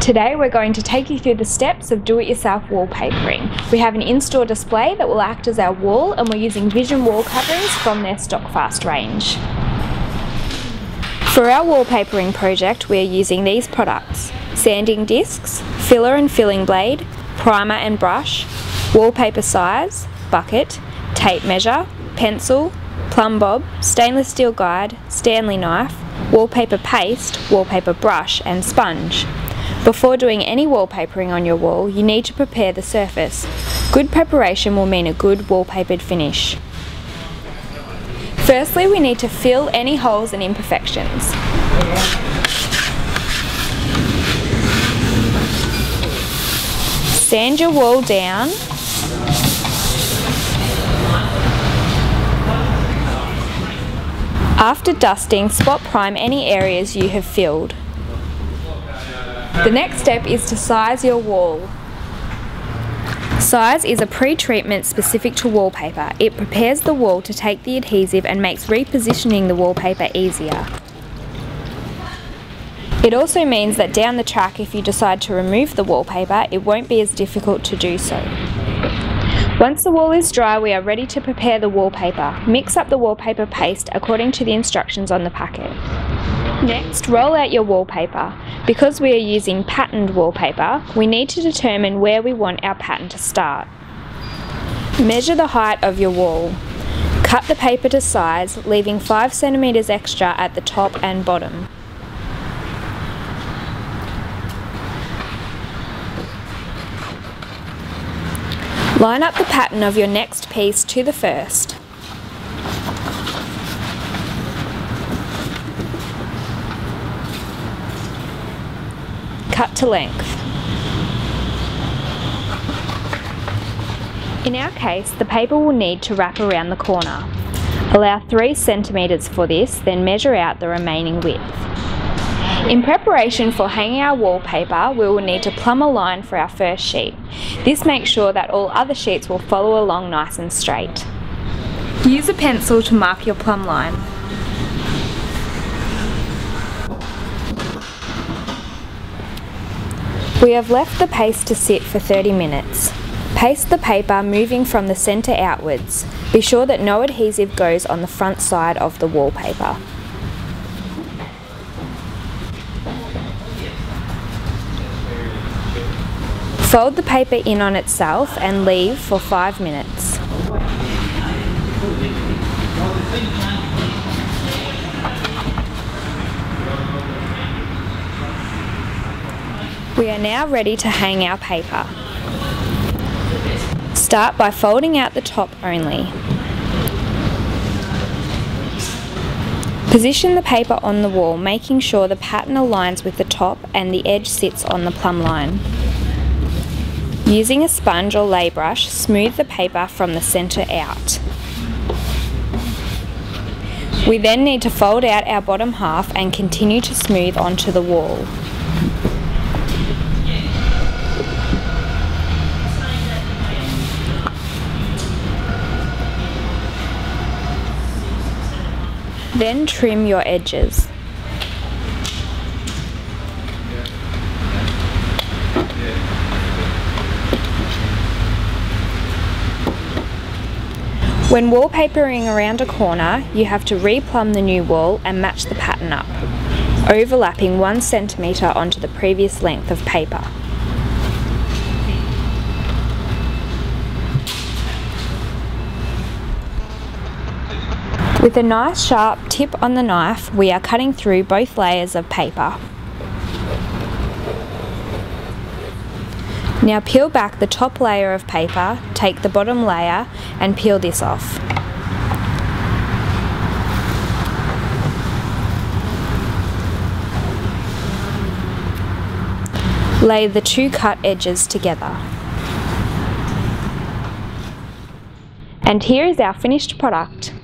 Today we're going to take you through the steps of do-it-yourself wallpapering. We have an in-store display that will act as our wall, and we're using Vision wall coverings from their Stockfast range. For our wallpapering project we are using these products: sanding discs, filler and filling blade, primer and brush, wallpaper size, bucket, tape measure, pencil, plumb bob, stainless steel guide, Stanley knife, wallpaper paste, wallpaper brush and sponge. Before doing any wallpapering on your wall, you need to prepare the surface. Good preparation will mean a good wallpapered finish. Firstly, we need to fill any holes and imperfections. Sand your wall down. After dusting, spot prime any areas you have filled. The next step is to size your wall. Size is a pre-treatment specific to wallpaper. It prepares the wall to take the adhesive and makes repositioning the wallpaper easier. It also means that down the track, if you decide to remove the wallpaper, it won't be as difficult to do so. Once the wall is dry, we are ready to prepare the wallpaper. Mix up the wallpaper paste according to the instructions on the packet. Next, roll out your wallpaper. Because we are using patterned wallpaper, we need to determine where we want our pattern to start. Measure the height of your wall. Cut the paper to size, leaving 5 cm extra at the top and bottom. Line up the pattern of your next piece to the first. Cut to length. In our case, the paper will need to wrap around the corner. Allow 3 cm for this, then measure out the remaining width. In preparation for hanging our wallpaper, we will need to plumb a line for our first sheet. This makes sure that all other sheets will follow along nice and straight. Use a pencil to mark your plumb line. We have left the paste to sit for 30 minutes. Paste the paper moving from the centre outwards. Be sure that no adhesive goes on the front side of the wallpaper. Fold the paper in on itself and leave for 5 minutes. We are now ready to hang our paper. Start by folding out the top only. Position the paper on the wall, making sure the pattern aligns with the top and the edge sits on the plumb line. Using a sponge or lay brush, smooth the paper from the centre out. We then need to fold out our bottom half and continue to smooth onto the wall. Then trim your edges. When wallpapering around a corner, you have to replumb the new wall and match the pattern up, overlapping 1 cm onto the previous length of paper. With a nice sharp tip on the knife, we are cutting through both layers of paper. Now peel back the top layer of paper, take the bottom layer and peel this off. Lay the 2 cut edges together. And here is our finished product.